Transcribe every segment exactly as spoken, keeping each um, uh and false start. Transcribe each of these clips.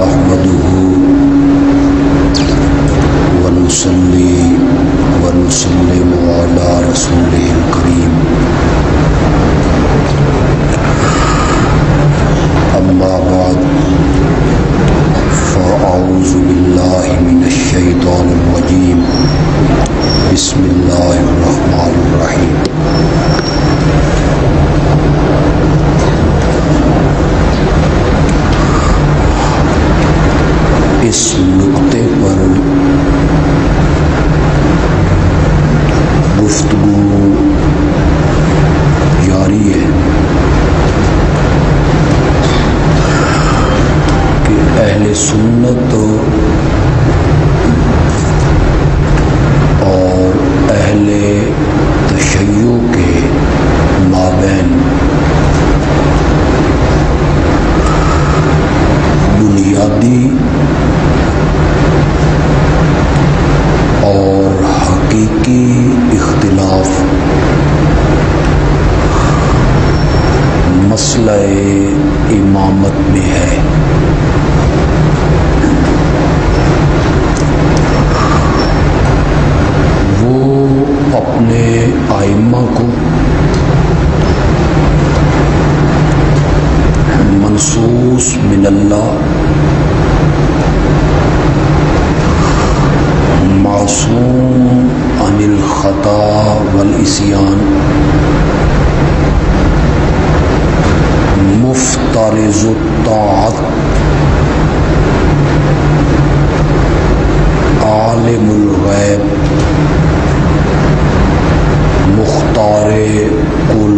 نحمده ونصلي ونسلم على رسوله الكريم أما بعد فأعوذ بالله من الشيطان الرجيم بسم الله الرحمن الرحيم اس نقطے پر گفتگو جاری ہے کہ اہل سنت اور اہل تشیع کے مابین بنیادی اور حقیقی اختلاف مسئلہ امامت میں ہے۔ وہ اپنے ائمہ کو منصوص من اللہ، معصوم عن الخطا والعصیان، مفترض الطاعت، عالم الغیب، مختار کل،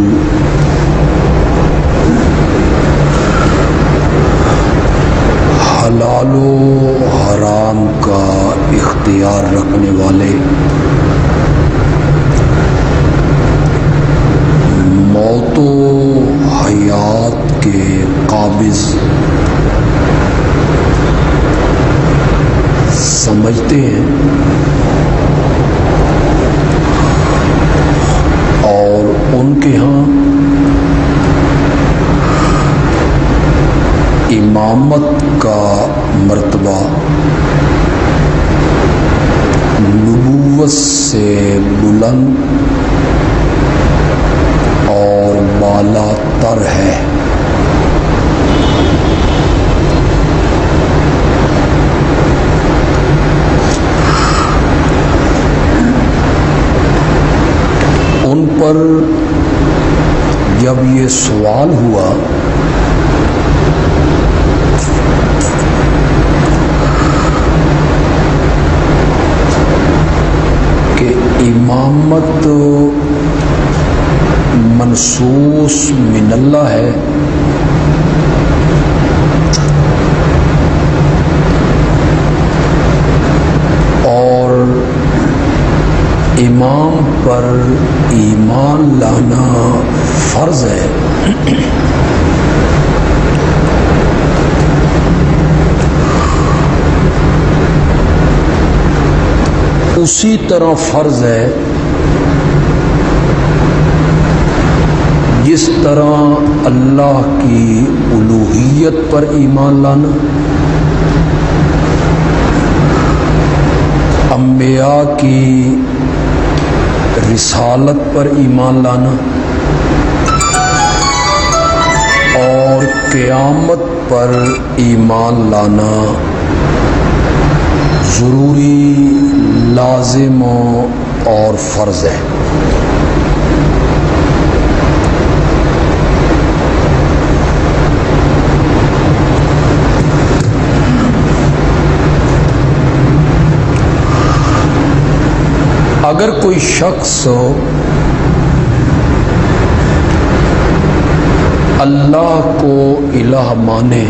حلال و حرام کا اختیار رکھنے والے، موت و حیات کے قابض، سمجھتے ہیں اور ان کے ہاں امامت کا مرتبہ نبوت سے بلند اور بالا تر ہے۔ ان پر جب یہ سوال ہوا کہ امامت منصوص من اللہ ہے اور امام پر ایمان لانا فرض ہے، اسی طرح فرض ہے جس طرح اللہ کی الوہیت پر ایمان لانا، انبیاء کی رسالت پر ایمان لانا اور قیامت پر ایمان لانا ضروری، لازم اور فرض ہے۔ اگر کوئی شخص اللہ کو الہ مانے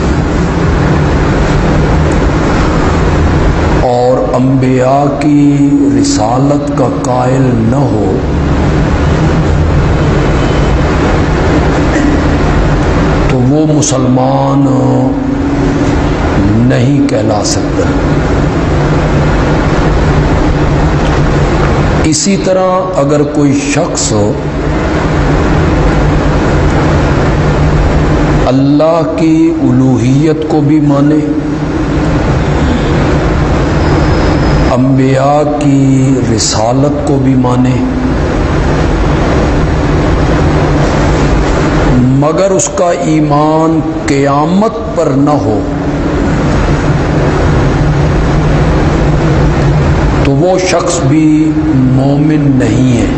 اور انبیاء کی رسالت کا قائل نہ ہو تو وہ مسلمان نہیں کہلا سکتا۔ اسی طرح اگر کوئی شخص اللہ کی الوہیت کو بھی مانے انبیاء کی رسالت کو بھی مانے مگر اس کا ایمان قیامت پر نہ ہو تو وہ شخص بھی مومن نہیں ہے.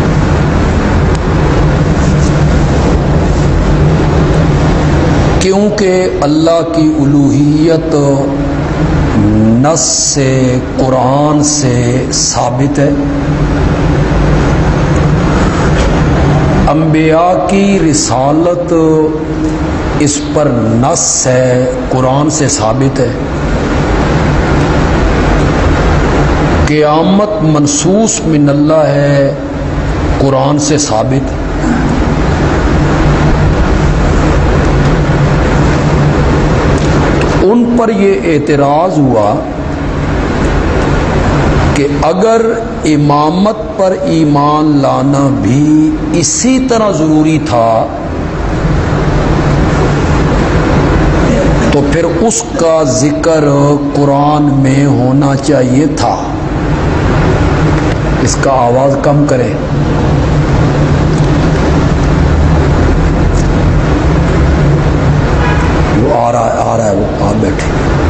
کیونکہ اللہ کی الوہیت نص سے قرآن سے ثابت ہے، انبیاء کی رسالت اس پر نص ہے، قرآن سے ثابت ہے. قیامت منصوص من اللہ ہے، قرآن سے ثابت. ان پر یہ اعتراض ہوا کہ اگر امامت پر ایمان لانا بھی اسی طرح ضروری تھا تو پھر اس کا ذکر قرآن میں ہونا چاہیے تھا. اس کا آواز کم کریں. وہ آ رہا ہے آ رہا ہے وہ آپ بیٹھے.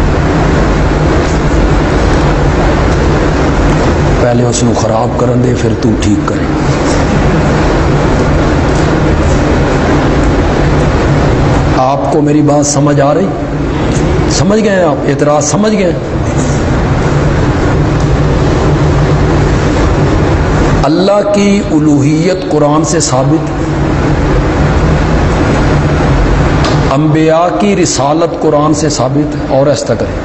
پہلے اس نو خراب کرن دے پھر تو ٹھیک کرے. آپ کو میری بات سمجھ آ رہی؟ سمجھ گئے ہیں آپ؟ اعتراض سمجھ گئے؟ اللہ کی الوہیت قرآن سے ثابت، انبیاء کی رسالت قرآن سے ثابت ہے، اور ایسا کریں.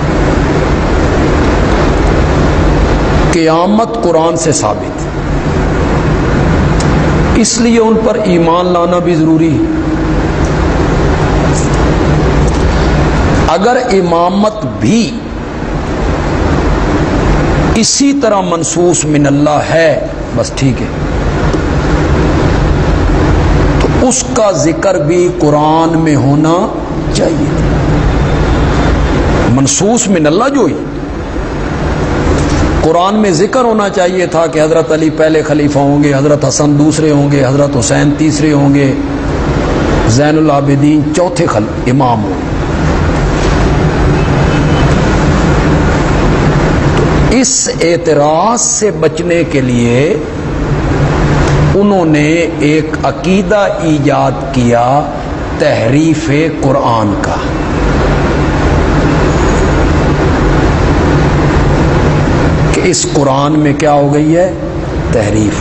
قیامت قرآن سے ثابت، اس لیے ان پر ایمان لانا بھی ضروری ہے. اگر امامت بھی اسی طرح منصوص من اللہ ہے بس ٹھیک ہے، تو اس کا ذکر بھی قرآن میں ہونا چاہیے. منصوص من اللہ جو ہی قرآن میں ذکر ہونا چاہیے تھا کہ حضرت علی پہلے خلیفہ ہوں گے، حضرت حسن دوسرے ہوں گے، حضرت حسین تیسرے ہوں گے، زین العابدین چوتھے امام ہوں گے. اس اعتراض سے بچنے کے لیے انہوں نے ایک عقیدہ ایجاد کیا تحریف قرآن کا. کہ اس قرآن میں کیا ہو گئی ہے؟ تحریف.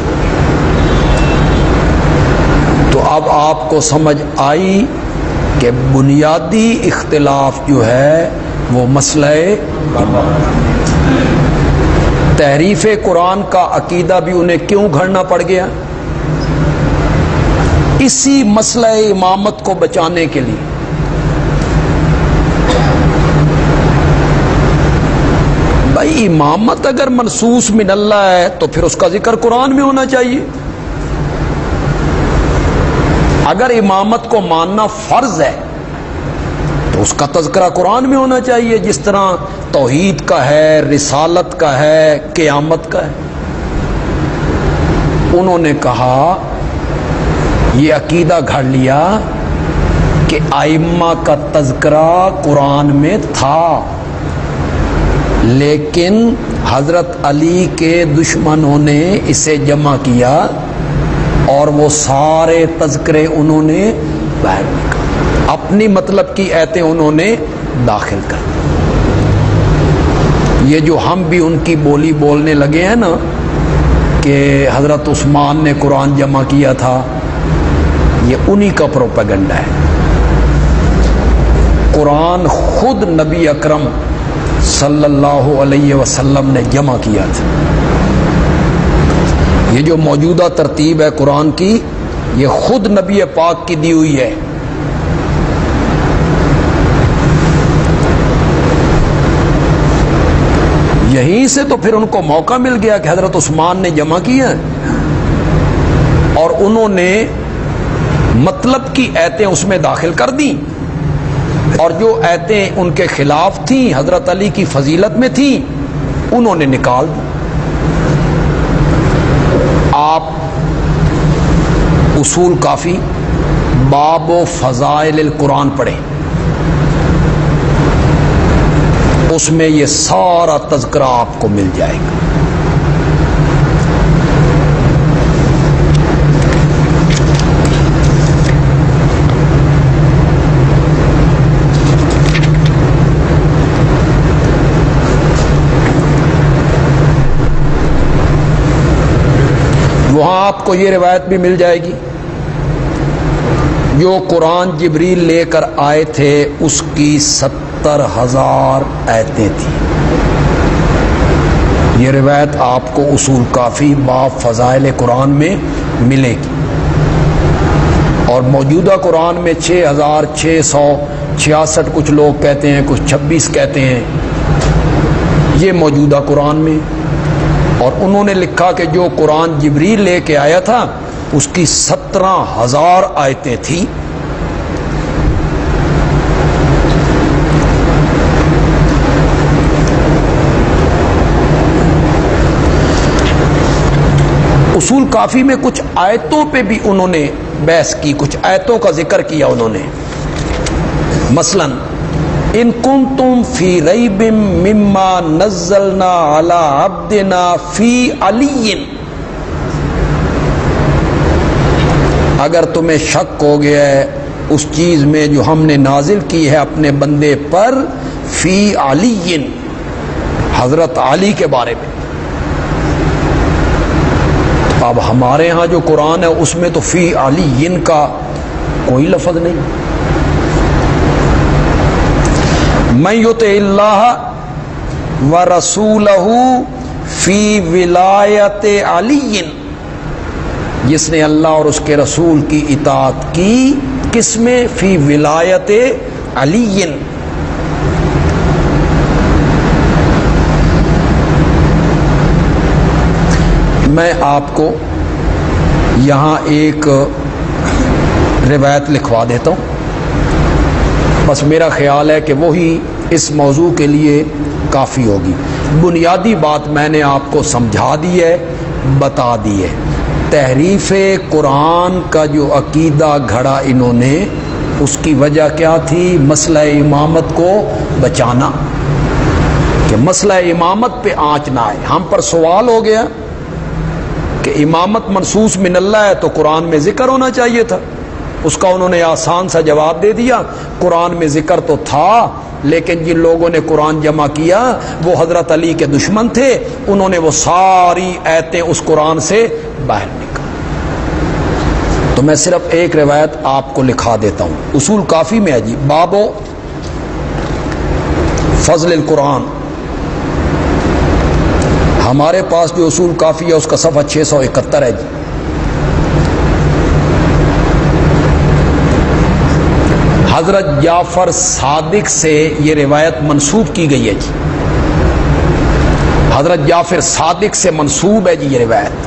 تو اب آپ کو سمجھ آئی کہ بنیادی اختلاف جو ہے وہ مسئلہ تحریف قرآن کا عقیدہ بھی انہیں کیوں گھڑنا پڑ گیا؟ اسی مسئلہ امامت کو بچانے کے لیے. بھائی امامت اگر منصوص من اللہ ہے تو پھر اس کا ذکر قرآن میں ہونا چاہیے. اگر امامت کو ماننا فرض ہے تو اس کا تذکرہ قرآن میں ہونا چاہیے، جس طرح توحید کا ہے، رسالت کا ہے، قیامت کا ہے. انہوں نے کہا یہ عقیدہ گھڑ لیا کہ ائمہ کا تذکرہ قرآن میں تھا، لیکن حضرت علی کے دشمنوں نے اسے جمع کیا اور وہ سارے تذکرے انہوں نے باہر نکالے، اپنی مطلب کی ایتیں انہوں نے داخل کر دی. یہ جو ہم بھی ان کی بولی بولنے لگے ہیں نا کہ حضرت عثمان نے قرآن جمع کیا تھا، یہ انہی کا پروپیگنڈا ہے. قرآن خود نبی اکرم صلی اللہ علیہ وسلم نے جمع کیا تھا. یہ جو موجودہ ترتیب ہے قرآن کی، یہ خود نبی پاک کی دی ہوئی ہے. یہیں سے تو پھر ان کو موقع مل گیا کہ حضرت عثمان نے جمع کیا اور انہوں نے مطلب کی ایتیں اس میں داخل کر دیں. اور جو آیتیں ان کے خلاف تھیں، حضرت علی کی فضیلت میں تھیں، انہوں نے نکال دی۔ آپ اصول کافی باب و فضائل القرآن پڑھیں، اس میں یہ سارا تذکرہ آپ کو مل جائے گا۔ وہاں آپ کو یہ روایت بھی مل جائے گی، جو قرآن جبریل لے کر آئے تھے اس کی ستر ہزار آیتیں تھیں۔ یہ روایت آپ کو اصول کافی باب فضائل قرآن میں ملے گی، اور موجودہ قرآن میں چھ ہزار چھ سو چھیاسٹھ کچھ لوگ کہتے ہیں، کچھ چھبیس کہتے ہیں، یہ موجودہ قرآن میں۔ اور انہوں نے لکھا کہ جو قرآن جبریل لے کے آیا تھا اس کی سترہ ہزار آیتیں تھیں۔ اصول کافی میں کچھ آیتوں پہ بھی انہوں نے بحث کی، کچھ آیتوں کا ذکر کیا انہوں نے۔ مثلاً ان کنتم فی ریب مما نزلنا علی عبدنا فی علی، اگر تمہیں شک ہو گیا ہے اس چیز میں جو ہم نے نازل کی ہے اپنے بندے پر، فی علی، حضرت علی کے بارے میں۔ اب ہمارے ہاں جو قرآن ہے اس میں تو فی علی کا کوئی لفظ نہیں۔ من یطع اللہ ورسولہ فی ولایت علی، جس نے اللہ اور اس کے رسول کی اطاعت کی، کس میں؟ فی ولایت علی۔ میں آپ کو یہاں ایک روایت لکھوا دیتا ہوں، بس میرا خیال ہے کہ وہی اس موضوع کے لیے کافی ہوگی۔ بنیادی بات میں نے آپ کو سمجھا دی ہے، بتا دی ہے۔ تحریف قرآن کا جو عقیدہ گھڑا انہوں نے، اس کی وجہ کیا تھی؟ مسئلہ امامت کو بچانا، کہ مسئلہ امامت پہ آنچ نہ آئے۔ ہم پر سوال ہو گیا کہ امامت منصوص من اللہ ہے تو قرآن میں ذکر ہونا چاہیے تھا، اس کا انہوں نے آسان سا جواب دے دیا، قرآن میں ذکر تو تھا، لیکن جن لوگوں نے قرآن جمع کیا وہ حضرت علی کے دشمن تھے، انہوں نے وہ ساری آیتیں اس قرآن سے باہر نکالی۔ تو میں صرف ایک روایت آپ کو لکھا دیتا ہوں، اصول کافی میں ہے جی، باب و فضل القرآن۔ ہمارے پاس جو اصول کافی ہے اس کا صفحہ چھ سو اکہتر ہے جی۔ حضرت جعفر صادق سے یہ روایت منسوب کی گئی ہے جی، حضرت جعفر صادق سے منسوب ہے جی یہ روایت۔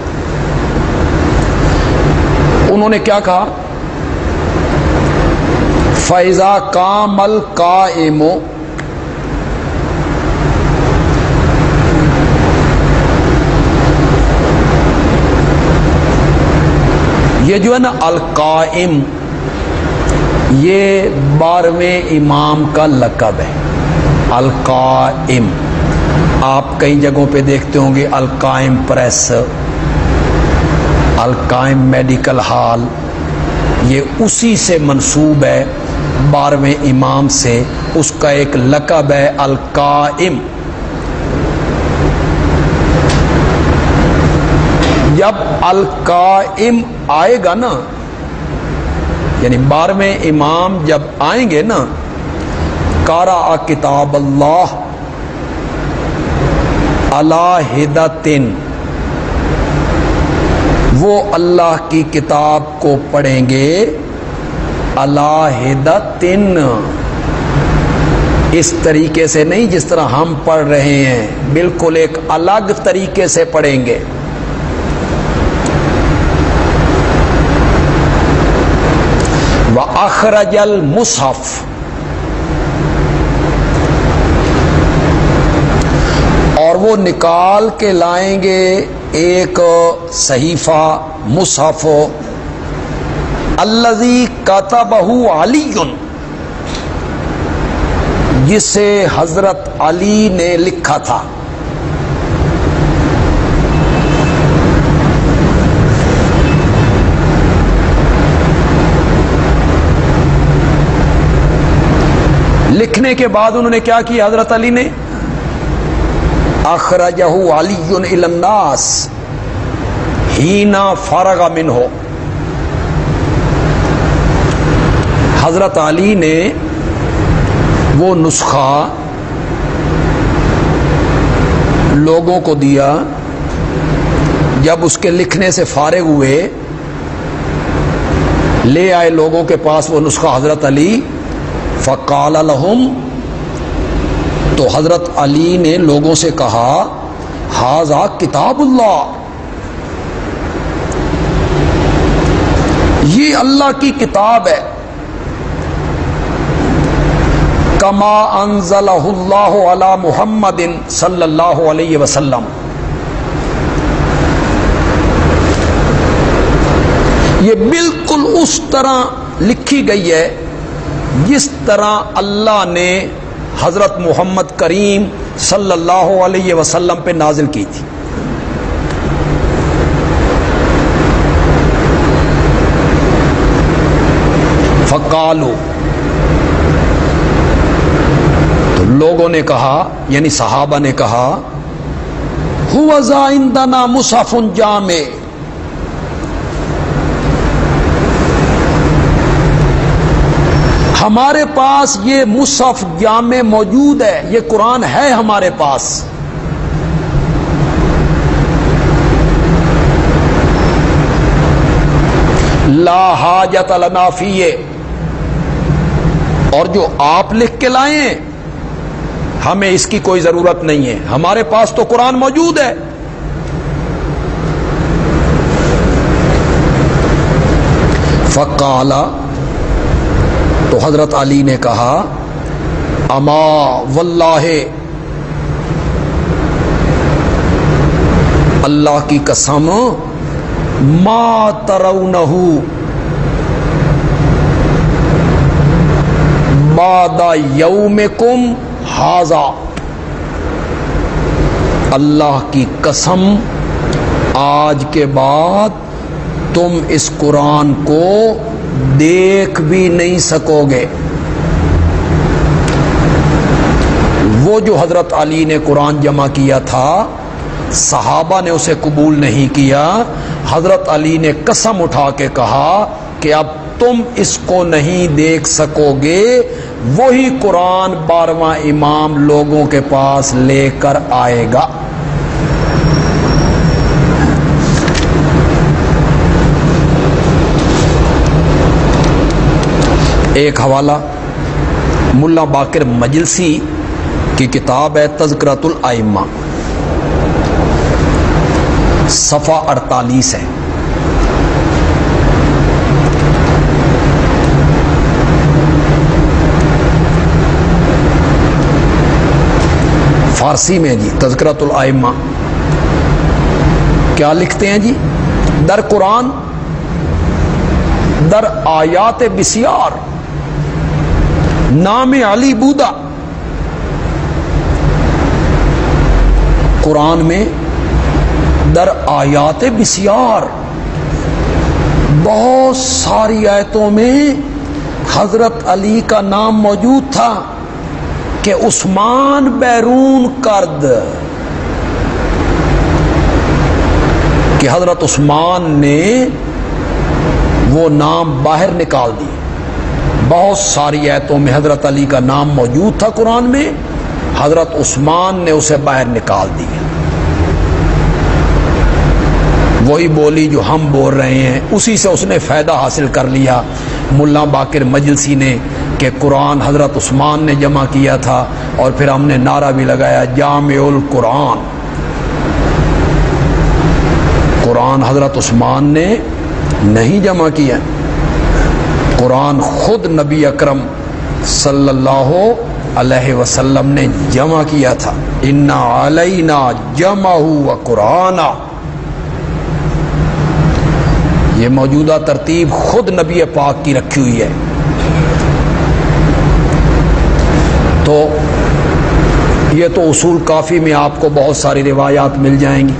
انہوں نے کیا کہا؟ فَإِذَا قَامَ الْقَائِمُ، یہ جو ہے نا القائم، یہ بارہویں امام کا لقب ہے، القائم۔ آپ کئی جگہوں پہ دیکھتے ہوں گے Al Qaim press, Al Qaim medical hall, یہ اسی سے منسوب ہے، بارہویں امام سے، اس کا ایک لقب ہے القائم۔ جب القائم آئے گا نا، یعنی بارہویں امام جب آئیں گے نا، قرأ کتاب اللہ علی ہدۃ، وہ اللہ کی کتاب کو پڑھیں گے علی ہدۃ، اس طریقے سے نہیں جس طرح ہم پڑھ رہے ہیں، بالکل ایک الگ طریقے سے پڑھیں گے۔ وَأَخْرَجَ الْمُصْحَفَ، وہ نکال کے لائیں گے ایک صحیفہ مصحف الذی کتبہ علی، جسے حضرت علی نے لکھا تھا. لکھنے کے بعد انہوں نے کیا کیا حضرت علی نے؟ اخرجہ علی الی الناس حین فرغ منہ. حضرت علی نے وہ نسخہ لوگوں کو دیا. جب اس کے لکھنے سے فارغ ہوئے لے آئے لوگوں کے پاس وہ نسخہ حضرت علی. فقال لهم، تو حضرت علی نے لوگوں سے کہا ھذا کتاب اللہ، یہ اللہ کی کتاب ہے. کما انزلہ اللہ علی محمد صلی اللہ علیہ وسلم، یہ بالکل اس طرح لکھی گئی ہے جس طرح اللہ نے حضرت محمد کریم صلی اللہ علیہ وسلم پہ نازل کی تھی. فقالو، تو لوگوں نے کہا یعنی صحابہ نے کہا هو ذا عندنا مصحف جامع، ہمارے پاس یہ مصحف جامع موجود ہے، یہ قرآن ہے ہمارے پاس. لا حاجت لنا فیہ، اور جو آپ لکھ کے لائیں ہمیں اس کی کوئی ضرورت نہیں ہے، ہمارے پاس تو قرآن موجود ہے. فقال، تو حضرت علی نے کہا اما واللہ، اللہ کی قسم، ما ترونہ بعد یومکم ھذا، اللہ کی قسم آج کے بعد تم اس قرآن کو دیکھ بھی نہیں سکو گے. وہ جو حضرت علی نے قرآن جمع کیا تھا صحابہ نے اسے قبول نہیں کیا. حضرت علی نے قسم اٹھا کے کہا کہ اب تم اس کو نہیں دیکھ سکو گے. وہی قرآن بارہواں امام لوگوں کے پاس لے کر آئے گا. ایک حوالہ ملا باقر مجلسی کی کتاب ہے تذکرۃ الائمہ، صفحہ اڑتالیس ہے. فارسی میں جی تذکرۃ الائمہ کیا لکھتے ہیں جی؟ در قرآن در آیات بسیار نام علی بودا. قرآن میں در آیات بسیار بہت ساری آیتوں میں حضرت علی کا نام موجود تھا کہ عثمان بیرون کرد، کہ حضرت عثمان نے وہ نام باہر نکال دی. بہت ساری آیتوں میں حضرت علی کا نام موجود تھا قرآن میں، حضرت عثمان نے اسے باہر نکال دیا. وہی بولی جو ہم بول رہے ہیں اسی سے اس نے فائدہ حاصل کر لیا ملا باقر مجلسی نے کہ قرآن حضرت عثمان نے جمع کیا تھا، اور پھر ہم نے نعرہ بھی لگایا جامع القرآن. قرآن حضرت عثمان نے نہیں جمع کیا، قرآن خود نبی اکرم صلی اللہ अलैहि वसल्लम ने जमा किया था, इन्ना अलैना जमहु व कुराना। ये मौजूदा तरतीब खुद नबी पाक की रखी हुई है। तो ये तो उसूल काफ़ी में आपको बहुत सारी रिवायात मिल जाएंगी,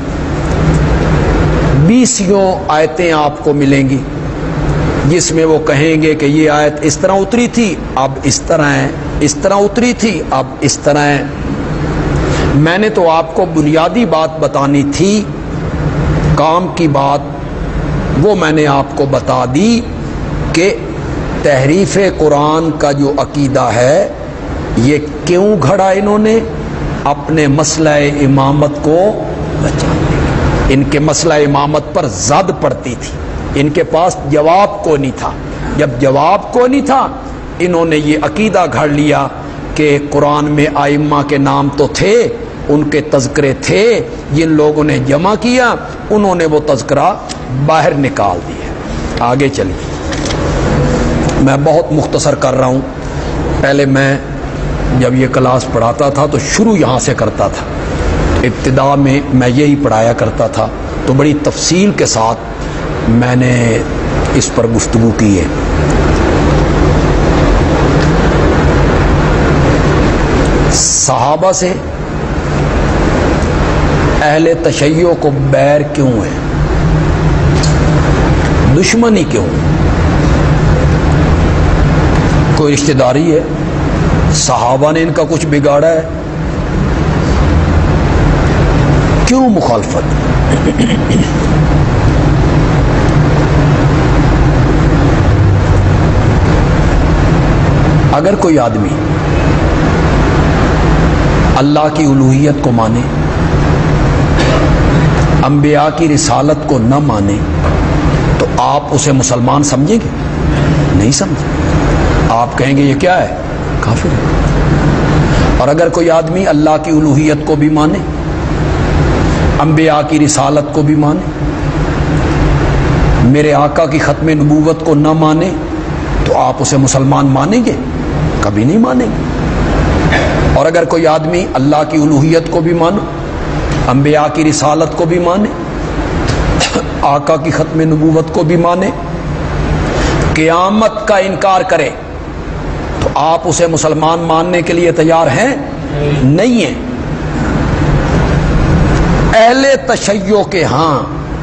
बीसियों आयतें आपको मिलेंगी जिसमें वो कहेंगे कि ये आयत इस तरह उतरी थी, अब इस तरह है, इस तरह उतरी थी, अब इस तरह है। मैंने तो आपको बुनियादी बात बतानी थी, काम की बात वो मैंने आपको बता दी कि तहरीफ कुरान का जो अकीदा है ये क्यों घड़ा इन्होंने, अपने मसला इमामत को बचाने के। इनके मसला इमामत पर ज़द पड़ती थी, इनके पास जवाब को नहीं था। जब जवाब को नहीं था, इन्होंने ये अकीदा घड़ लिया कि कुरान में आइम्मा के नाम तो थे, उनके तज़किरे थे, जिन लोगों ने जमा किया उन्होंने वो तज़किरा बाहर निकाल दिया। आगे चलिए, मैं बहुत मुख्तसर कर रहा हूँ। पहले मैं जब ये क्लास पढ़ाता था तो शुरू यहाँ से करता था, इब्तिदा में मैं यही पढ़ाया करता था, तो बड़ी तफसील के साथ मैंने इस पर गुफ्तगू की है। सहाबा से अहले तशय्यो को बैर क्यों है, दुश्मनी क्यों? कोई रिश्तेदारी है? सहाबा ने इनका कुछ बिगाड़ा है? क्यों मुखालफत? अगर कोई आदमी अल्लाह की उलूहियत को माने, अंबिया की रिसालत को न माने, तो आप उसे मुसलमान समझेंगे? नहीं समझे। आप कहेंगे ये क्या है, काफिर है। और अगर कोई आदमी अल्लाह की उलूहियत को भी माने, अंबिया की रिसालत को भी माने, मेरे आका की खत्म नबूवत को न माने, तो आप उसे मुसलमान मानेंगे? कभी नहीं मानेंगे। और अगर कोई आदमी अल्लाह की उलूहियत को भी माने, अंबिया की रिसालत को भी माने, आका की खत्म नबूवत को भी माने, क़यामत का इनकार करे, तो आप उसे मुसलमान मानने के लिए तैयार हैं? नहीं है। अहले तशय्यो के हां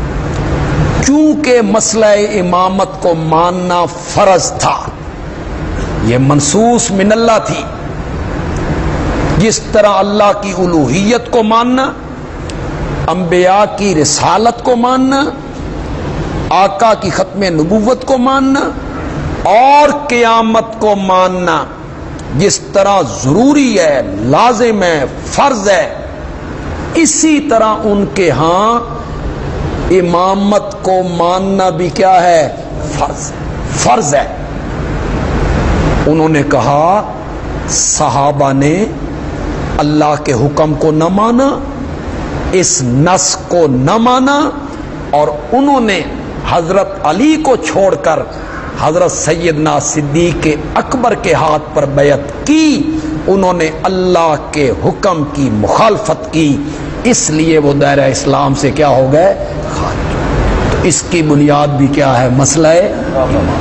चूंकि मसला इमामत को मानना फर्ज था, यह मनसूस मिनल्लाह थी, जिस तरह अल्लाह की उलूहियत को मानना, अंबिया की रिसालत को मानना, आका की खत्म नबूवत को मानना और क़यामत को मानना जिस तरह जरूरी है, लाजिम है, फर्ज है, इसी तरह उनके यहां इमामत को मानना भी क्या है, फर्ज फर्ज है। उन्होंने कहा सहाबा ने अल्लाह के हुक्म को न माना, इस नस को न माना, और उन्होंने हजरत अली को छोड़कर हजरत सैयदना सिद्दीक अकबर के हाथ पर बैत की। उन्होंने अल्लाह के हुक्म की मुखालफत की, इसलिए वो दायरा इस्लाम से क्या हो गए, खारिज। तो इसकी बुनियाद भी क्या है, मसला है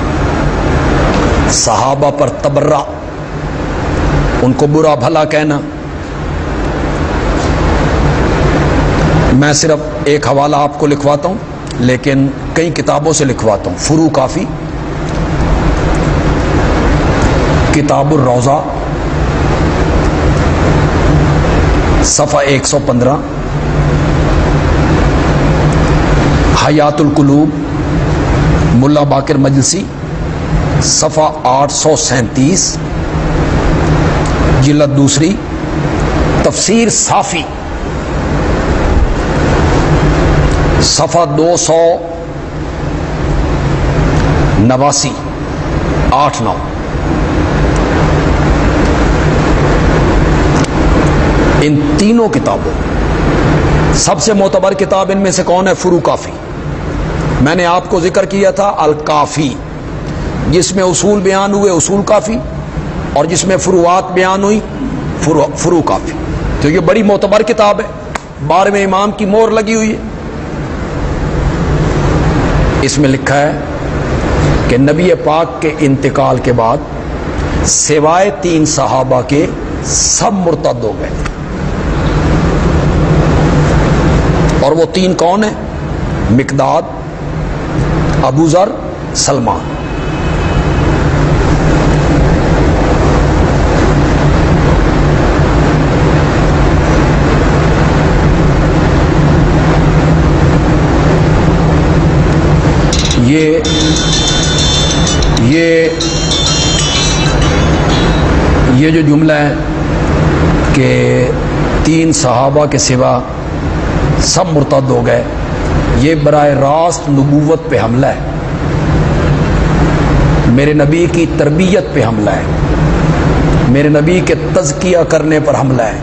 सहाबा पर तबर्रा, उनको बुरा भला कहना। मैं सिर्फ एक हवाला आपको लिखवाता हूं, लेकिन कई किताबों से लिखवाता हूं। फुरू काफी, किताबुर रोज़ा, सफ़ा एक सौ पंद्रह, हयातुल कुलूब मुल्ला बाकिर मजलिसी, सफ़ा आठ सौ सैंतीस, जिल्द दूसरी, तफसीर साफी, सफ़ा दो सौ नवासी, आठ नौ। इन तीनों किताबों, सबसे मोतबर किताब इनमें से कौन है, फुरू काफी। मैंने आपको जिक्र किया था अल काफी, जिसमें उसूल बयान हुए, उसूल काफी, اور جس میں فروعات بیان ہوئی فرو, فرو کافی. تو یہ بڑی معتبر کتاب ہے, بارہویں امام کی مہر لگی ہوئی ہے. اس میں لکھا ہے کہ نبی پاک کے انتقال کے بعد سوائے تین صحابہ کے سب مرتد ہو گئے. اور وہ تین کون ہیں؟ مقداد, ابو ذر, سلمان. یہ یہ یہ جو جملہ ہے کہ تین صحابہ کے سوا سب مرتد ہو گئے, یہ براہ راست نبوت پہ حملہ ہے, میرے نبی کی تربیت پہ حملہ ہے, میرے نبی کے تزکیہ کرنے پر حملہ ہے.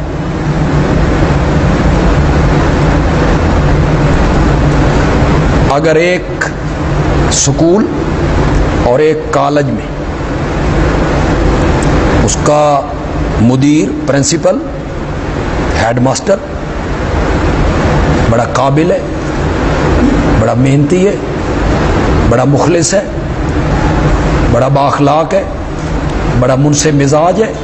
اگر ایک سکول اور ایک کالج میں اس کا مدیر, پرنسپل, ہیڈ ماسٹر بڑا قابل ہے, بڑا محنتی ہے, بڑا مخلص ہے, بڑا بااخلاق ہے, بڑا منصف مزاج ہے,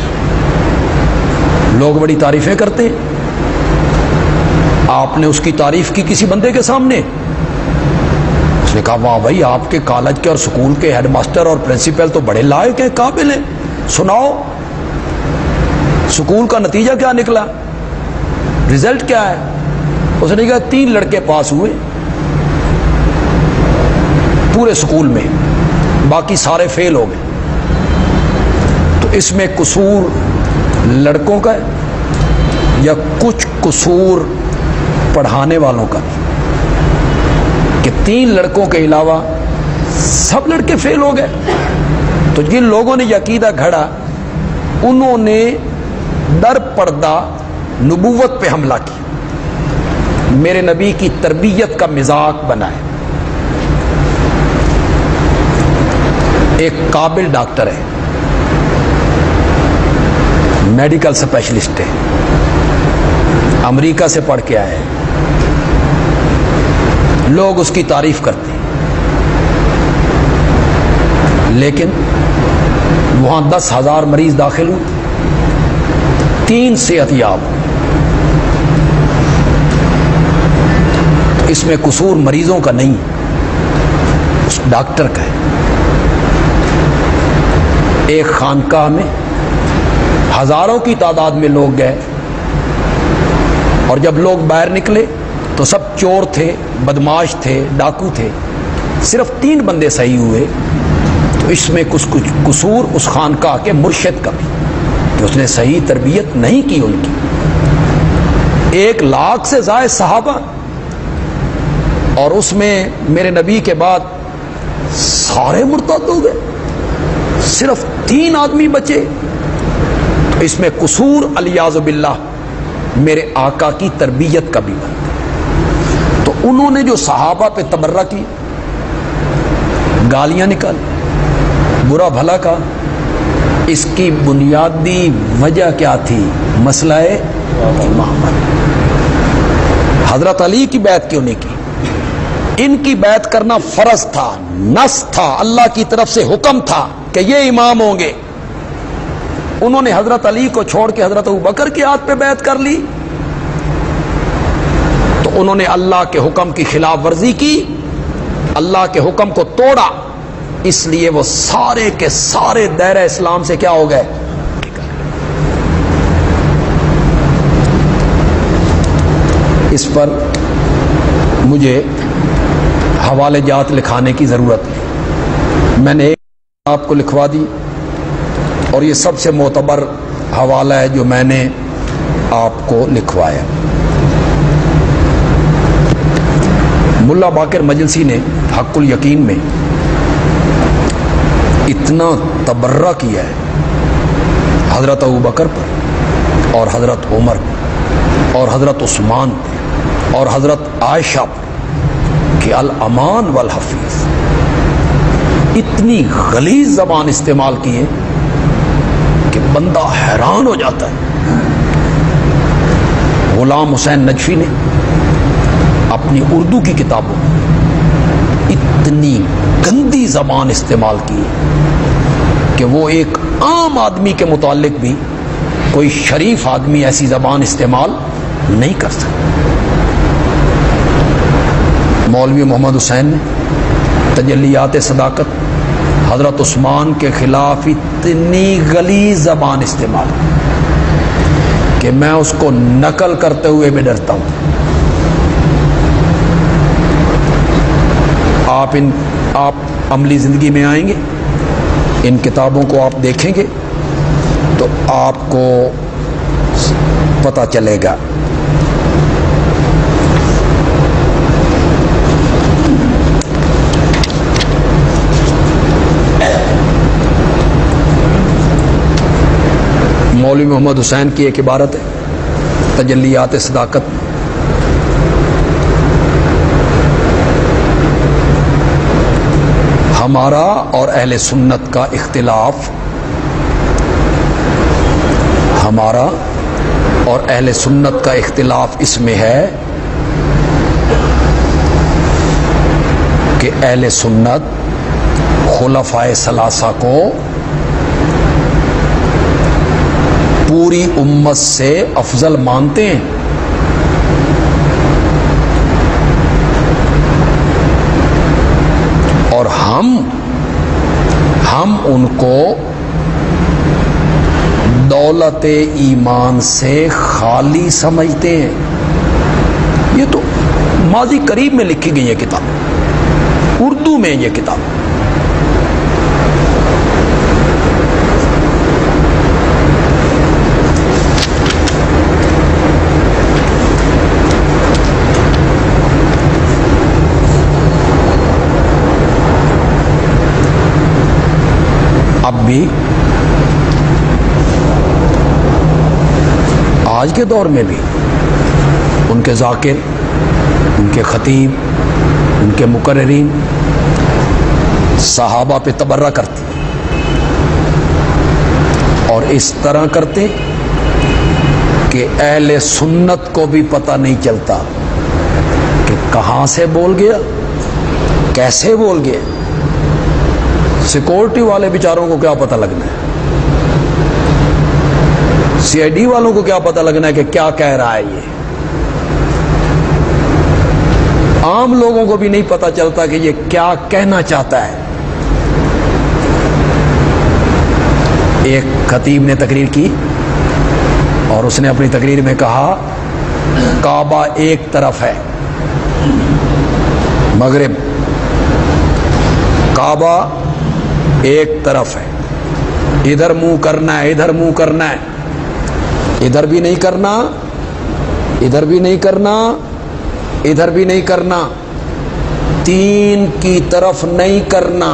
لوگ بڑی تعریفیں کرتے ہیں, آپ نے اس کی تعریف کی کسی بندے کے سامنے, اس نے کہا واہ بھائی آپ کے کالج کے اور سکول کے ہیڈ ماسٹر اور پرنسپل تو بڑے لائق ہیں, قابل ہیں, سناؤ سکول کا نتیجہ کیا نکلا, رزلٹ کیا ہے؟ اس نے کہا تین لڑکے پاس ہوئے پورے سکول میں, باقی سارے فیل ہو گئے. تو اس میں قصور لڑکوں کا ہے یا کچھ قصور پڑھانے والوں کا بھی, کہ تین لڑکوں کے علاوہ سب لڑکے فیل ہو گئے؟ تو جن لوگوں نے یہ عقیدہ گھڑا انہوں نے در پردہ نبوت پہ حملہ کیا, میرے نبی کی تربیت کا مذاق بنایا. ایک قابل ڈاکٹر ہے, میڈیکل اسپیشلسٹ ہے, امریکہ سے پڑھ کے آئے ہیں, لوگ اس کی تعریف کرتے ہیں, لیکن وہاں دس ہزار مریض داخل ہوئے, تین صحت یاب. اس میں قصور مریضوں کا نہیں, اس ڈاکٹر کا ہے. ایک خانقاہ میں ہزاروں کی تعداد میں لوگ گئے, اور جب لوگ باہر نکلے تو سب چور تھے, بدماش تھے, ڈاکو تھے, صرف تین بندے صحیح ہوئے. تو اس میں کچھ کچھ قصور اس خانقاہ کے مرشد کا بھی, کہ اس نے صحیح تربیت نہیں کی ان کی. ایک لاکھ سے زائد صحابہ, اور اس میں میرے نبی کے بعد سارے مرتد ہو گئے, صرف تین آدمی بچے. تو اس میں قصور الیاذ باللہ میرے آقا کی تربیت کا بھی بنتا. تو انہوں نے جو صحابہ پہ تبرہ کی, گالیاں نکالی, برا بھلا کہا, اس کی بنیادی وجہ کیا تھی؟ مسئلہ امامت. حضرت علی کی بیعت کیوں نہیں کی؟ ان کی بیعت کرنا فرض تھا, نص تھا, اللہ کی طرف سے حکم تھا کہ یہ امام ہوں گے. انہوں نے حضرت علی کو چھوڑ کے حضرت ابوبکر کے ہاتھ پہ بیعت کر لی, تو انہوں نے اللہ کے حکم کی خلاف ورزی کی, اللہ کے حکم کو توڑا, اس لیے وہ سارے کے سارے دائرہ اسلام سے کیا ہو گئے؟ اس پر مجھے حوالے جات لکھانے کی ضرورت ہے. میں نے ایک آپ کو لکھوا دی, اور یہ سب سے معتبر حوالہ ہے جو میں نے آپ کو لکھوایا. ملا باقر مجلسی نے حق الیقین میں اتنا تبرہ کیا ہے حضرت ابوبکر پر, اور حضرت عمر پر, اور حضرت عثمان پر, اور حضرت عائشہ پر, کہ الامان والحفیظ. اتنی غلیظ زبان استعمال کیے کہ بندہ حیران ہو جاتا ہے. غلام حسین نجفی نے اپنی اردو کی کتابوں میں اتنی گندی زبان استعمال کی کہ وہ ایک عام آدمی کے متعلق بھی کوئی شریف آدمی ایسی زبان استعمال نہیں کر سکتا. مولوی محمد حسین نے تجلیات صداقت حضرت عثمان کے خلاف اتنی غلیظ زبان استعمال کہ میں اس کو نقل کرتے ہوئے بھی ڈرتا ہوں. آپ ان آپ عملی زندگی میں آئیں گے, ان کتابوں کو آپ دیکھیں گے تو آپ کو پتہ چلے گا. مولوی محمد حسین کی ایک عبارت ہے تجلیات صداقت میں, ہمارا اور اہل سنت کا اختلاف ہمارا اور اہل سنت کا اختلاف اس میں ہے کہ اہل سنت خلفائے ثلاثہ کو پوری امت سے افضل مانتے ہیں, اور ہم ہم ان کو دولت ایمان سے خالی سمجھتے ہیں. یہ تو ماضی قریب میں لکھی گئی ہے کتاب, اردو میں یہ کتاب. اب بھی آج کے دور میں بھی ان کے ذاکر, ان کے خطیب, ان کے مقررین صحابہ پہ تبرہ کرتے اور اس طرح کرتے کہ اہل سنت کو بھی پتہ نہیں چلتا کہ کہاں سے بول گیا, کیسے بول گیا. سیکورٹی والے بیچاروں کو کیا پتہ لگنا ہے, سی آئی ڈی والوں کو کیا پتہ لگنا ہے کہ کیا کہہ رہا ہے یہ. عام لوگوں کو بھی نہیں پتہ چلتا کہ یہ کیا کہنا چاہتا ہے. ایک خطیب نے تقریر کی اور اس نے اپنی تقریر میں کہا کعبہ ایک طرف ہے, مغرب, کعبہ ایک طرف ہے, ادھر منہ کرنا ہے, ادھر منہ کرنا ہے, ادھر بھی نہیں کرنا, ادھر بھی نہیں کرنا, ادھر بھی نہیں کرنا, تین کی طرف نہیں کرنا.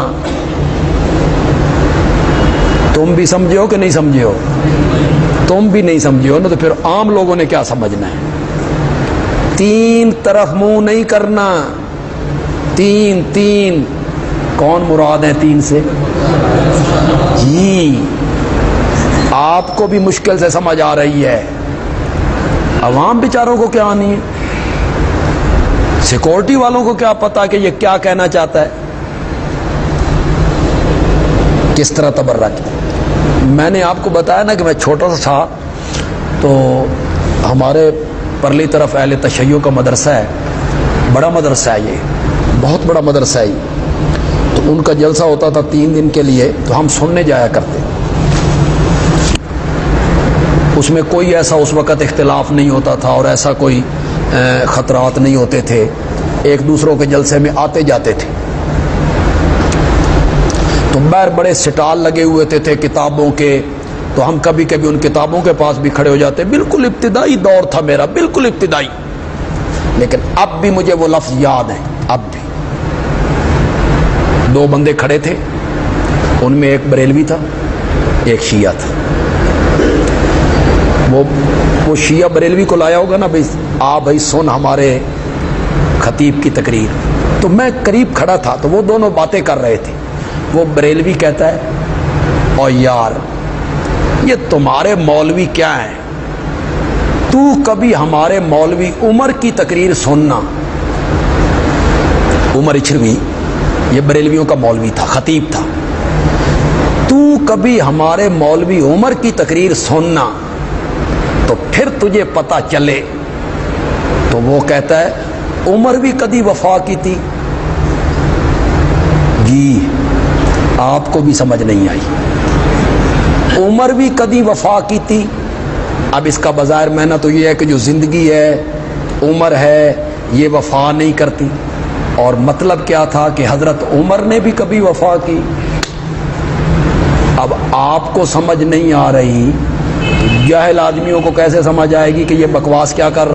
تم بھی سمجھے ہو کہ نہیں سمجھے ہو؟ تم بھی نہیں سمجھے ہو نا, تو پھر عام لوگوں نے کیا سمجھنا ہے. تین طرف منہ نہیں کرنا, تین تین کون مراد ہے تین سے؟ جی آپ کو بھی مشکل سے سمجھ آ رہی ہے, عوام بیچاروں کو کیا آنی ہے, سیکورٹی والوں کو کیا پتا کہ یہ کیا کہنا چاہتا ہے. کس طرح تبرہ کیا. میں نے آپ کو بتایا نا کہ میں چھوٹا سا تھا تو ہمارے پرلی طرف اہل تشیع کا مدرسہ ہے, بڑا مدرسہ ہے, یہ بہت بڑا مدرسہ ہے. تو ان کا جلسہ ہوتا تھا تین دن کے لیے, تو ہم سننے جایا کرتے. اس میں کوئی ایسا اس وقت اختلاف نہیں ہوتا تھا اور ایسا کوئی خطرات نہیں ہوتے تھے, ایک دوسروں کے جلسے میں آتے جاتے تھے. تو باہر بڑے سٹال لگے ہوئے تھے, تھے کتابوں کے, تو ہم کبھی کبھی ان کتابوں کے پاس بھی کھڑے ہو جاتے. بالکل ابتدائی دور تھا میرا, بالکل ابتدائی, لیکن اب بھی مجھے وہ لفظ یاد ہیں. اب بھی دو بندے کھڑے تھے, ان میں ایک بریلوی تھا, ایک شیعہ تھا. وہ وہ شیعہ بریلوی کو لایا ہوگا نا, بھائی آ بھائی سن ہمارے خطیب کی تقریر. تو میں قریب کھڑا تھا, تو وہ دونوں باتیں کر رہے تھے. وہ بریلوی کہتا ہے او یار یہ تمہارے مولوی کیا ہیں؟ تو کبھی ہمارے مولوی عمر کی تقریر سننا. عمر اچھروی یہ بریلویوں کا مولوی تھا، خطیب تھا. تو کبھی ہمارے مولوی عمر کی تقریر سننا تو پھر تجھے پتا چلے. تو وہ کہتا ہے عمر بھی کدی وفا کی تھی. جی آپ کو بھی سمجھ نہیں آئی. عمر بھی کدی وفا کی تھی. اب اس کا بظاہر معنی تو یہ ہے کہ جو زندگی ہے عمر ہے یہ وفا نہیں کرتی، اور مطلب کیا تھا کہ حضرت عمر نے بھی کبھی وفا کی. اب آپ کو سمجھ نہیں آ رہی، جاہل آدمیوں کو کیسے سمجھ آئے گی کہ یہ بکواس کیا کر رہا